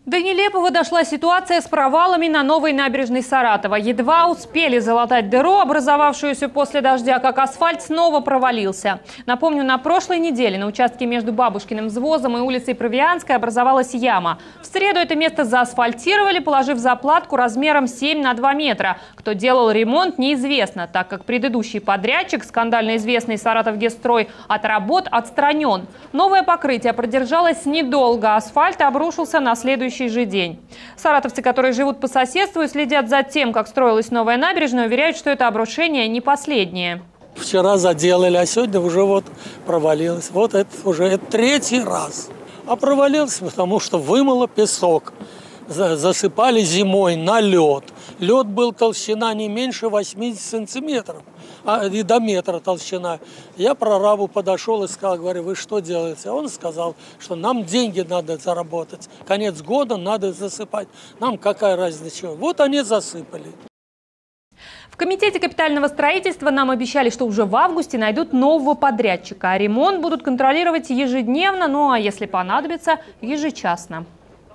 До нелепого дошла ситуация с провалами на новой набережной Саратова. Едва успели залатать дыру, образовавшуюся после дождя, как асфальт снова провалился. Напомню, на прошлой неделе на участке между Бабушкиным взвозом и улицей Провианской образовалась яма. В среду это место заасфальтировали, положив заплатку размером 7 на 2 метра. Кто делал ремонт, неизвестно, так как предыдущий подрядчик, скандально известный Саратовгесстрой, от работ отстранен. Новое покрытие продержалось недолго, асфальт обрушился на следующий же день. Саратовцы, которые живут по соседству и следят за тем, как строилась новая набережная, уверяют, что это обрушение не последнее. Вчера заделали, а сегодня уже вот провалилось. Вот это уже третий раз. А провалился, потому что вымыло песок. Засыпали зимой на лед. Лед был толщина не меньше 80 сантиметров, и до метра толщина. Я прорабу подошел и сказал, говорю, вы что делаете? Он сказал, что нам деньги надо заработать. Конец года надо засыпать. Нам какая разница? Вот они засыпали. В Комитете капитального строительства нам обещали, что уже в августе найдут нового подрядчика. А ремонт будут контролировать ежедневно, ну а если понадобится, ежечасно.